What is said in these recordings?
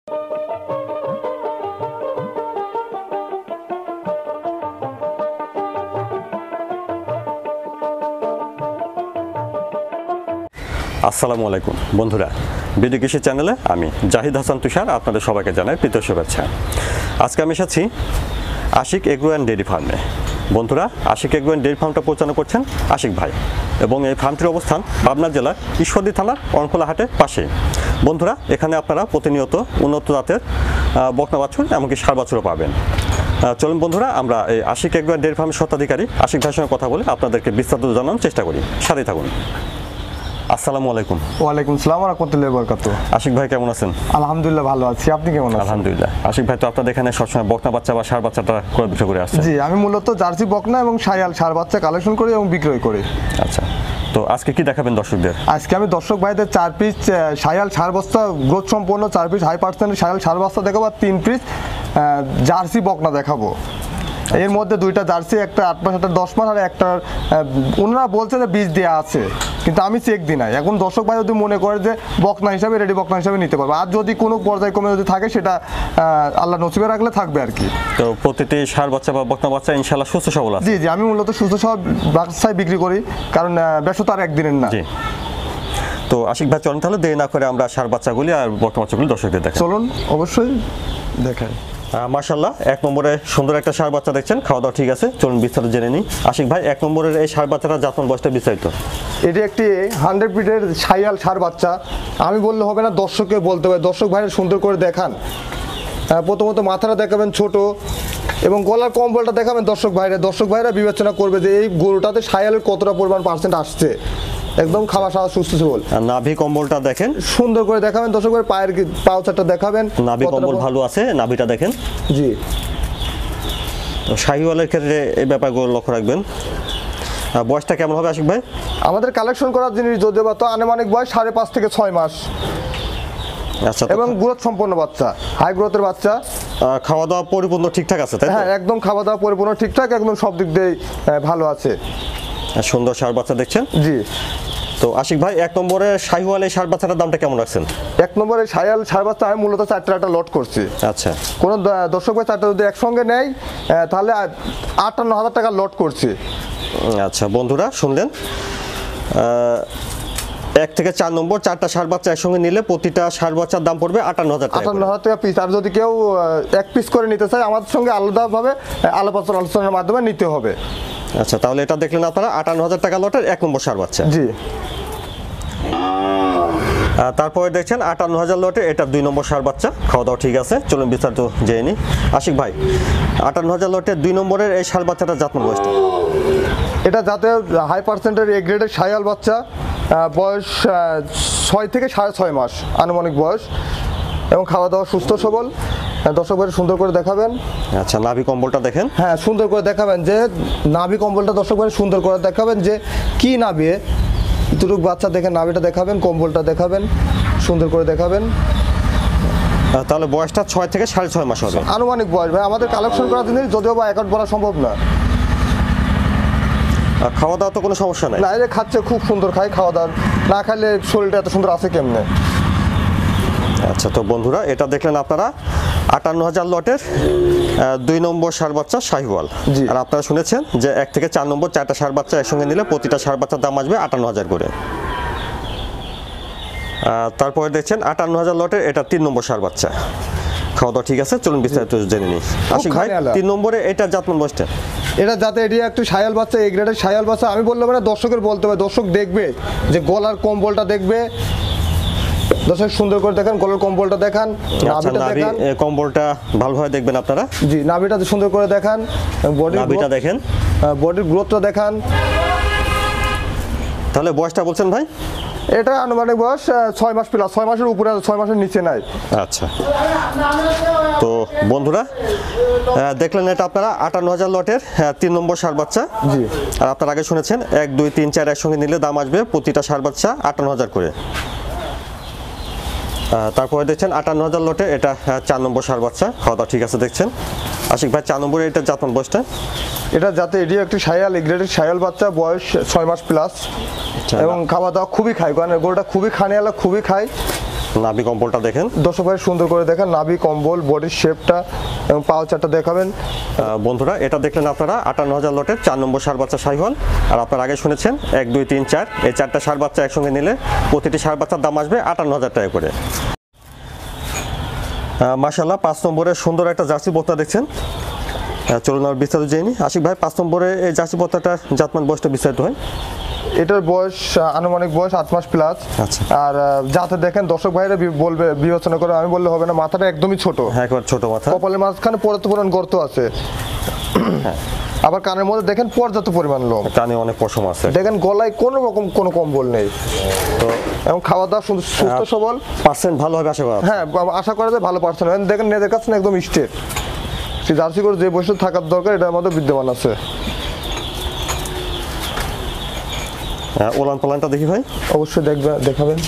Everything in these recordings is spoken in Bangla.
আসসালামু আলাইকুম বন্ধুরা, বিডি কৃষি চ্যানেলে আমি জাহিদ হাসান তুষার আপনাদের সবাইকে জানাই প্রীতি শুভেচ্ছা। আজকে আমি এসেছি আশিক এগ্রো অ্যান্ড ডেয়ারি ফার্মে। বন্ধুরা, আশিক এগ্রো অ্যান্ড ডেয়ারি ফার্মটা পরিচালনা করছেন আশিক ভাই, এবং এই ফার্মটির অবস্থান পাবনা জেলার ঈশ্বরদী থানার অনখোলা হাটের পাশে। বন্ধুরা, এখানে আপনারা প্রতিনিয়ত উন্নত জাতের বকনা বাছুর এমনকি ষাঁড় বাছুরও পাবেন। চলুন বন্ধুরা, আমরা এই আশিক এগ্রো অ্যান্ড ডেয়ারি ফার্মের স্বত্বাধিকারী আশিক ভাইয়ের সঙ্গে কথা বলে আপনাদেরকে বিস্তারিত জানানোর চেষ্টা করি। সাথেই থাকুন। আসসালামু আলাইকুম। ওয়ালাইকুম আসসালাম ওয়া রাহমাতুল্লাহি ওয়া বারাকাতুহু। আশিক ভাই কেমন আছেন? আলহামদুলিল্লাহ ভালো আছি, আপনি কেমন আছেন? আলহামদুলিল্লাহ। আশিক ভাই তো আপনাদের এখানে সবসময় বকনা বাচ্চা বা ষাঁড় বাচ্চাটা করে বিক্রি করে আসছেন? জি, আমি মূলত জার্সি বকনা এবং ষাঁড় বাচ্চা কালেকশন করি এবং বিক্রয় করি। আচ্ছা, তো আজকে কি দেখাবেন দর্শকদের? আজকে আমি দর্শক ভাইদের 4 পিস ষাঁড় বাচ্চা গ্রোথ সম্পন্ন 4 পিস হাই পার্সেন্টের ষাঁড় বাচ্চা দেখাবো, আর 3 পিস জার্সি বকনা দেখাবো। এর মধ্যে দুইটা জার্সি, একটা 8 মাস একটা 10 মাস, আর একটা ওনারা বলছে যে বীজ দেওয়া আছে, কিন্তু আমি চেক দিই নাই। এখন দর্শক ভাই যদি মনে করে যে বকনা হিসাবে রেডি বকনা হিসাবে নিতে পারবে, আর যদি কোনো পর্যায়ক্রমে যদি থাকে সেটা আল্লাহ নসিবে রাখলে থাকবে আর কি। তো প্রতিটি ষাঁড় বাচ্চা বা বকনা বাচ্চা ইনশাআল্লাহ সুস্থ সবল আছে? জি জি, আমি মূলত সুস্থ সবল বাচ্চাই বিক্রি করি, কারণ ব্যবসা আর একদিনের না। জি, তো আশিক ভাই চলুন তাহলে দেরি না করে আমরা ষাঁড় বাচ্চাগুলি আর বকনা বাচ্চাগুলি দর্শকদের দেখাই। চলুন, অবশ্যই দেখাই। মাশাআল্লাহ, 1 নম্বরে সুন্দর একটা ষাঁড় বাচ্চা দেখছেন, খাওয়া দাওয়া ঠিক আছে। চলুন বিস্তারিত জেনে নিই। আশিক ভাই, 1 নম্বরের এই ষাঁড় বাচ্চাটা জাতমান বয়সটা বিস্তারিত? এটি একটি 100 পিটের ষাঁড় বাচ্চা। আমি বললে হবে না, দর্শককে বলতে হবে। দর্শক ভাইয়ের সুন্দর করে দেখান। প্রথমত মাথাটা দেখাবেন ছোট, এবং গলার কম্বলটা দেখাবেন দর্শক ভাইরা বিবেচনা করবে যে এই গরুটাতে ষাঁড়ের কতটা পরিমাণ পার্সেন্ট আসছে। একদম খাওয়া সাওয়া সুস্থ সবল। নাভি কম্বলটা দেখেন, সুন্দর করে দেখাবেন দর্শক ভাই। পায়ের পাউচারটা দেখাবেন, নাভি কম্বল ভালো আছে, নাভিটা দেখেন। জি, তো শাহিওয়ালের ক্ষেত্রে এই ব্যাপারগুলো লক্ষ্য রাখবেন। বয়সটা কেমন হবে আশিক ভাই? আমাদের কালেকশন করার জিনিস যদি বা তো আনুমানিক বয়স 5.5 থেকে 6 মাস। আচ্ছা, এবং গ্রোথ সম্পন্ন বাচ্চা, হাই গ্রোথের বাচ্চা। খাওয়া দাওয়া পরিপূর্ণ ঠিকঠাক আছে তাই? হ্যাঁ, একদম খাওয়া দাওয়া পরিপূর্ণ ঠিকঠাক, একদম সব দিক দিয়ে ভালো আছে। সুন্দর ষাঁড় বাচ্চা দেখছেন। জি, তো আশিক ভাই, 1 নম্বরে শাহিওয়াল এই ষাঁড় বাচ্চাটার দামটা কেমন রাখছেন? 1 নম্বরে ষাঁড় বাচ্চা আমি মূলত 4টা একটা লট করছি। আচ্ছা, কোন দর্শক ভাই 4টা যদি একসঙ্গে নেয় তাহলে 58,000 টাকা লট করছি। আচ্ছা বন্ধুরা, শুনলেন, 1 থেকে 4 নম্বর 4টা ষাঁড় বাচ্চা একসঙ্গে নিলে প্রতিটা ষাঁড় বাচ্চার দাম পড়বে 58,000 টাকা। 58,000 টাকা পিস। আর যদি কেউ 1 পিস করে নিতে চায়, আমাদের সঙ্গে আলাদাভাবে আলোচনার মাধ্যমে নিতে হবে। আচ্ছা, তাহলে এটা দেখলেন আপনারা 58,000 টাকা লটের 1 নম্বর ষাঁড় বাচ্চা। জি, তারপরে দেখছেন 58,000 লটে এটা 2 নম্বর ষাঁড় বাচ্চা। খাওয়া দাওয়া ঠিক আছে। চলুন বিস্তারিত জেনে নিই। আশিক ভাই, 58,000 লটের 2 নম্বরের এই ষাঁড় বাচ্চাটা জাতমান বয়সটা? এটা যাতে হাই পার্সেন্টের এ গ্রেডের ষাঁড় বাচ্চা, বয়স 6 থেকে 6.5 মাস আনুমানিক বয়স, এবং খাওয়া দাওয়া সুস্থ সবল। দর্শক ভাই সুন্দর করে দেখাবেন। আচ্ছা, নাভি কম্বলটা দেখেন। হ্যাঁ, সুন্দর করে দেখাবেন যে নাভি কম্বলটা দর্শক ভাই সুন্দর করে দেখাবেন যে কি নাভি। এতটুকু বাচ্চা দেখেন, নাভিটা দেখাবেন, কম্বলটা দেখাবেন, সুন্দর করে দেখাবেন। তাহলে বয়সটা 6 থেকে 6.5 মাস হবে আনুমানিক বয়স। ভাই আমাদের কালেকশন করার জিনিস, যদিও বা অ্যাকাউন্ট বলা সম্ভব না। খাওয়া দাওয়া তো কোনো সমস্যা নাই? না, এটা খাচ্ছে, খুব সুন্দর খায়। খাওয়া দাওয়া না খাইলে শরীরটা এত সুন্দর আছে কেমনে? আচ্ছা, তো বন্ধুরা, এটা দেখলেন আপনারা 58,000 লটের 2 নম্বর ষাঁড় বাচ্চা শাহিওয়াল। আর আপনারা শুনেছেন যে 1 থেকে 4 নম্বর 4টা ষাঁড় বাচ্চা একসঙ্গে নিলে প্রতিটা ষাঁড় বাচ্চার দাম আসবে 58,000 করে। তারপরে দেখছেন 58,000 লটের এটা 3 নম্বর ষাঁড় বাচ্চা। খাওয়া দাওয়া ঠিক আছে। চলুন বিস্তারিত জেনে নিই। আশিক ভাই, 3 নম্বরে এটা জাতমান বয়সটা? এটা যাতে এটি একটু ষাঁড় বাচ্চা, এ গ্রেডের ষাঁড় বাচ্চা। আমি বললাম না, দর্শকের বলতে হবে। দর্শক দেখবে যে গলার কম্বলটা দেখবে। দর্শক সুন্দর করে দেখেন, গলার কম্বলটা দেখান, নাভিটা দেখান। কম্বলটা ভালোভাবে দেখবেন আপনারা। জি, নাভিটা সুন্দর করে দেখান, নাভিটা দেখেন, বডির গ্রোথটা দেখান। তাহলে বয়সটা বলছেন ভাই? এটা আনুমানিক বয়স 6 মাস প্লাস, 6 মাসের উপরে, 6 মাসের নিচে নাই। আচ্ছা, তো বন্ধুরা দেখলেন এটা আপনারা 58,000 লটের 3 নম্বর ষাঁড় বাচ্চা। জি, আর আপনারা আগে শুনেছেন 1, 2, 3, 4 একসঙ্গে নিলে দাম আসবে প্রতিটা ষাঁড় বাচ্চা 58,000 করে। তারপরে দেখছেন 58,000 লটে এটা 4 নম্বর ষাঁড় বাচ্চা। খাওয়া দাওয়া ঠিক আছে দেখছেন। আশিক ভাই, 4 নম্বরে এটা জাতমান বয়সটা? এটা যাতে এটি একটি ষাঁড় গ্রেডের ষাঁড় বাচ্চা, বয়স 6 মাস প্লাস, এবং খাওয়া দাওয়া খুবই খায়। কারণ গরুটা খুবই খানিয়ালা, খুবই খায়। নাভি কম্বলটা দেখেন দর্শক ভাই সুন্দর করে দেখেন নাভি কম্বল, বডির শেপটা এবং পাউচারটা দেখাবেন। বন্ধুরা এটা দেখলেন আপনারা 58,000 লটের 4 নম্বর ষাঁড় বাচ্চা শাহিওয়াল। আর আপনারা আগে শুনেছেন 1 2 3 4 এই 4টা ষাঁড় বাচ্চা একসঙ্গে নিলে প্রতিটি ষাঁড় বাচ্চার দাম আসবে 58,000 টাকা করে। মাশাআল্লাহ 5 নম্বরের সুন্দর একটা জার্সি বকনা দেখছেন। চলুন আর বিস্তারিত জেনে নিই। আশিক ভাই 5 নম্বরে এই জার্সি বকনাটার জাতমান বয়সটা বিস্তারিত হয়। এটার বয়স আনুমানিক বয়স 8 মাস প্লাস। আচ্ছা। আর যাতে দেখেন দর্শক ভাইরা বলবে, বিবেচনা করে, আমি বললে হবে না, মাথাটা একদমই ছোট, হ্যাঁ একবার ছোট মাথা, কপালের মাঝখানে পরিমাণ গর্ত আছে। হ্যাঁ আবার কানের মধ্যে দেখেন পর্যাপ্ত পরিমাণ লোম, কানে অনেক পশম আছে, দেখেন গলায় কোনো রকম কোনো কম্বল নেই। তো এবং খাওয়া দাওয়া সুস্থ সবল, পার্সেন্ট ভালো হবে আশা করা। হ্যাঁ আশা করা যায় ভালো পার্সেন্ট। দেখেন নেদের কাছে একদম স্ট্রেট, জার্সি করে যে বৈশিষ্ট্য থাকার দরকার এটার মধ্যে বিদ্যমান আছে। ওলান পালানটা দেখি ভাই। অবশ্যই দেখাবেন।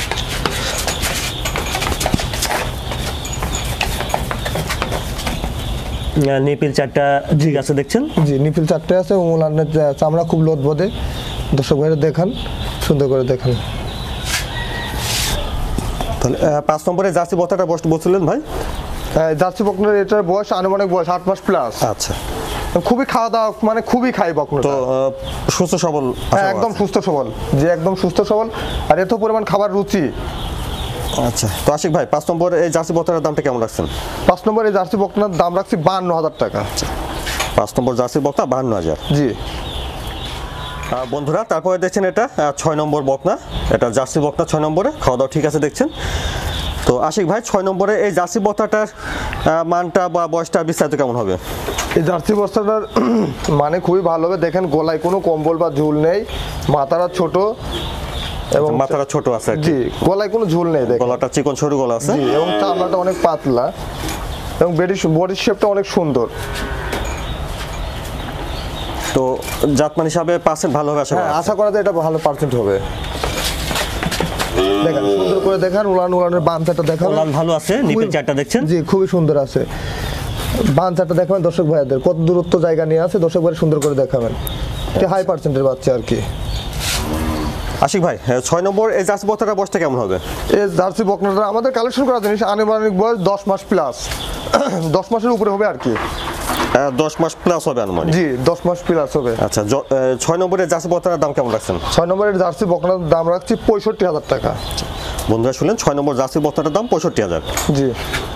নিপিল 4টা ঠিক আছে দেখছেন? জি নিপিল 4টে আছে এবং ওলানের চামড়া খুব লোদ বোধে। দর্শক ভাইরা দেখান, সুন্দর করে দেখান। তাহলে 5 নম্বরে জার্সি বকনাটা বলছিলেন ভাই? জার্সি বকনার এটার বয়স আনুমানিক বয়স 8 মাস প্লাস। আচ্ছা। খুবই খাওয়া দাওয়া মানে খুবই খাই বকনাটা। তো সুস্থ সবল? হ্যাঁ একদম সুস্থ সবল, যে একদম সুস্থ সবল আর এত পরিমাণ খাবার রুচি। আচ্ছা। তো আশিক ভাই 5 নম্বর এই জার্সি বকনার দামটা কেমন রাখছেন? 5 নম্বর এই জার্সি বকনার দাম রাখছি 52,000 টাকা। 5 নম্বর জার্সি বকনা 52,000। জি। বন্ধুরা তারপরে দেখছেন এটা 6 নম্বর বকনা, এটা জার্সি বকনা 6 নম্বরে, খাওয়া দাওয়া ঠিক আছে দেখছেন। তো আশিক ভাই 6 নম্বরে এই জার্সি বকনাটার মানটা বা বয়সটা বিস্তারিত কেমন হবে? এই জার্সি বস্তাটার মানে খুবই ভালো হবে। দেখেন গলায় কোনো কম্বল বা ঝুল নেই, মাথাটা ছোট এবং মাথাটা ছোট আছে। জি গলায় কোনো ঝুল নেই, দেখেন গলাটা চিকন সরু গলা আছে। জি এবং চামড়াটা অনেক পাতলা এবং বডির শেপটা অনেক সুন্দর। তো জাতমান হিসাবে পার্সেন্ট ভালো হবে আশা করা? আশা করা যায় এটা ভালো পার্সেন্ট হবে। দেখেন সুন্দর করে দেখান, উলানের বাঞ্চাটা দেখান। উলান ভালো আছে, নিপিল 4টা দেখছেন? জি খুবই সুন্দর আছে। বাঞ্চাটা দেখাবেন দর্শক ভাইদের, কত দূরত্ব জায়গা নিয়ে আছে দর্শক ভাই সুন্দর করে দেখাবেন। এটা হাই পার্সেন্টের বাচ্চা আর কি। আশিক ভাই 6 নম্বর এই জার্সি বকনাটার বয়সটা কেমন হবে? এই জার্সি বকনাটা আমাদের কালেকশন করা জিনিস, আনুমানিক বয়স 10 মাস প্লাস, 10 মাসের উপরে হবে আর কি। 10 মাস প্লাস হবে আনুমানিক? জি 10 মাস প্লাস হবে। আচ্ছা। 6 নম্বরের জার্সি বকনার দাম কেমন রাখছেন? 6 নম্বরের জার্সি বকনার দাম রাখছি 65,000 টাকা। বন্ধুরা শুনলেন 6 নম্বর জার্সি বকনাটার দাম 65,000। জি।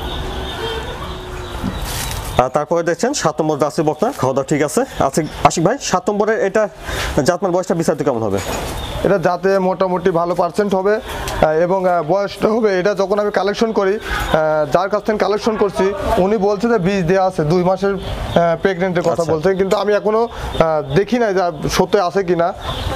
আর তারপরে দেখছেন 7 নম্বর জার্সি বকনা, খাওয়া দাওয়া ঠিক আছে। আশিক ভাই 7 নম্বরের এটা জাতমান বয়সটা বিস্তারিত কেমন হবে? এটা যাতে মোটামুটি ভালো পার্সেন্ট হবে এবং বয়সটা হবে, এটা যখন আমি কালেকশন করি, যার কাছ থেকে কালেকশন করছি উনি বলছে যে বীজ দেওয়া আছে 2 মাসের প্রেগনেন্টের কথা বলছে, কিন্তু আমি এখনো দেখি নাই যা সত্য আছে কিনা।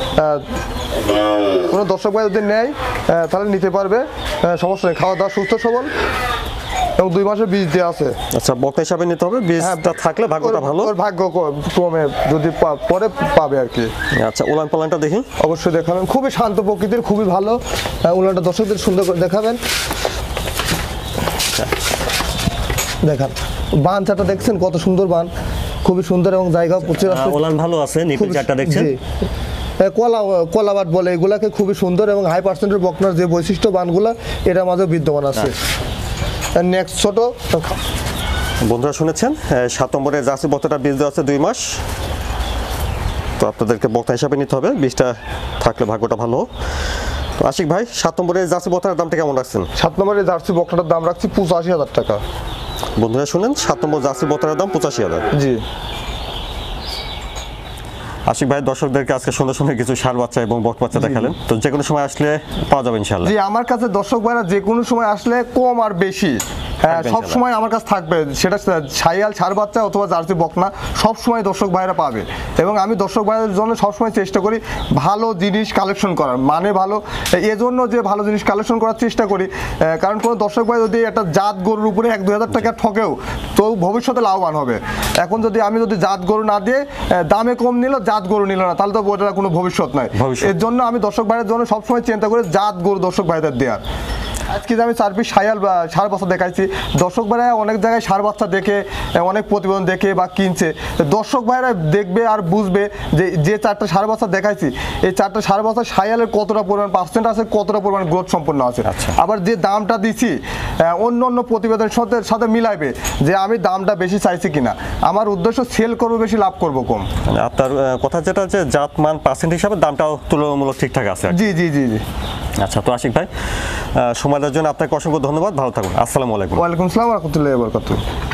কোনো দর্শক ভাই যদি নেয় তাহলে নিতে পারবে, সমস্যা নেই। খাওয়া দাওয়া সুস্থ সবল এবং 2 মাসের বীজ দেওয়া আছে। আচ্ছা বকনা হিসাবে নিতে হবে, বীজটা থাকলে ভাগ্যটা ভালো, ওর ভাগ্য ক্রমে যদি পরে পাবে আর কি। আচ্ছা উলান পালানটা দেখি। অবশ্যই দেখাবেন, খুবই শান্ত প্রকৃতির, খুবই ভালো। উলানটা দর্শকদের সুন্দর করে দেখাবেন। দেখান বানচাটা দেখছেন কত সুন্দর বান, খুবই সুন্দর এবং জায়গা প্রচুর আছে। উলান ভালো আছে, নিপিল 4টা দেখছেন? কলাবাট বলে এগুলাকে, খুবই সুন্দর এবং হাই পার্সেন্টের বকনার যে বৈশিষ্ট্য বানগুলা এটার মাঝে বিদ্যমান আছে। নেক্সট ছোট বন্ধুরা শুনেছেন 7 নম্বরে জার্সি বকনাটা বীজ দেওয়া আছে 2 মাস। তো আপনাদেরকে বকনা হিসাবে নিতে হবে, বীজটা থাকলে ভাগ্যটা ভালো। তো আশিক ভাই 7 নম্বরে জার্সি বকনার দামটা কেমন রাখছেন? 7 নম্বরের জার্সি বকনাটার দাম রাখছি 85,000 টাকা। বন্ধুরা শুনেন 7 নম্বর জার্সি বকনার দাম 85,000। জি। আশিক ভাই দর্শকদেরকে আজকে সুন্দর সুন্দর কিছু ষাঁড় বাচ্চা এবং বক বাচ্চা দেখালেন, তো যে কোনো সময় আসলে পাওয়া যাবে ইনশাআল্লাহ? জি আমার কাছে দর্শক ভাইরা যে কোনো সময় আসলে কম আর বেশি সব সময় আমার কাছে থাকবে, সেটা ছাইয়াল ষাঁড় বাচ্চা অথবা জার্সি বকনা সব সময় দর্শক ভাইরা পাবে। এবং আমি দর্শক ভাইদের জন্য সবসময় চেষ্টা করি ভালো জিনিস কালেকশন করার, মানে ভালো এজন্য যে ভালো জিনিস কালেকশন করার চেষ্টা করি, কারণ কোনো দর্শক ভাই যদি একটা জাত গরুর উপরে 1-2 হাজার টাকা ঠকেও তো ভবিষ্যতে লাভবান হবে। এখন যদি আমি জাত গরু না দিয়ে দামে কম নিল, জাত গরু নিল না, তাহলে তো ওটার কোনো ভবিষ্যৎ নাই। এর জন্য আমি দর্শক ভাইয়ের জন্য সবসময় চিন্তা করি জাত গরু দর্শক ভাইদের দেওয়ার। আজকে যে আমি 4 পিস সায়াল বা ষাঁড় বাচ্চা দেখাইছি, দর্শক ভাইরা অনেক জায়গায় ষাঁড় বাচ্চা দেখে অনেক প্রতিবেদন দেখে বা কিনছে, তো দর্শক ভাইরা দেখবে আর বুঝবে যে যে 4টা ষাঁড় বাচ্চা দেখাইছি এই 4টা ষাঁড় বাচ্চা সায়ালের কতটা পরিমাণ পার্সেন্ট আছে, কতটা পরিমাণ গ্রোথ সম্পন্ন আছে। আচ্ছা। আবার যে দামটা দিছি অন্য অন্য প্রতিবেদনের সাথে সাথে মিলাইবে যে আমি দামটা বেশি চাইছি কিনা। আমার উদ্দেশ্য সেল করবো বেশি, লাভ করবো কম। মানে আপনার কথা যেটা যে জাত মান পার্সেন্ট হিসাবে দামটাও তুলনামূলক ঠিকঠাক আছে আর কি। জি জি জি জি। আচ্ছা, তো আশিক ভাই সময় দেওয়ার জন্য আপনাকে অসংখ্য ধন্যবাদ, ভালো থাকুন, আসসালামু আলাইকুম। ওয়ালাইকুম আসসালাম ওয়া রাহমাতুল্লাহি ওয়া বারাকাতুহু।